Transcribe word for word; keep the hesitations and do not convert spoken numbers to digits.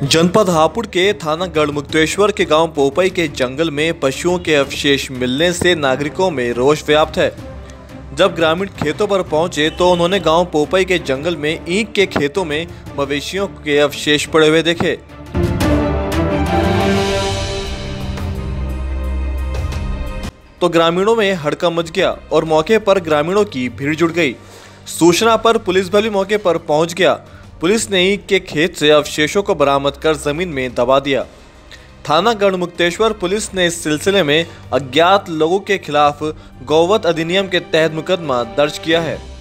जनपद हापुड़ के थाना गढ़मुक्तेश्वर के गांव पोपई के जंगल में पशुओं के अवशेष मिलने से नागरिकों में रोष व्याप्त है। जब ग्रामीण खेतों पर पहुंचे तो उन्होंने गांव पोपई के जंगल में ईंख के खेतों में मवेशियों के अवशेष पड़े हुए देखे। तो ग्रामीणों में हड़कंप मच गया और मौके पर ग्रामीणों की भीड़ जुट गई। सूचना पर पुलिस बल भी मौके पर पहुंच गया। पुलिस ने ईंख के खेत से अवशेषों को बरामद कर जमीन में दबा दिया। थाना गढ़मुक्तेश्वर पुलिस ने इस सिलसिले में अज्ञात लोगों के खिलाफ गौवध अधिनियम के तहत मुकदमा दर्ज किया है।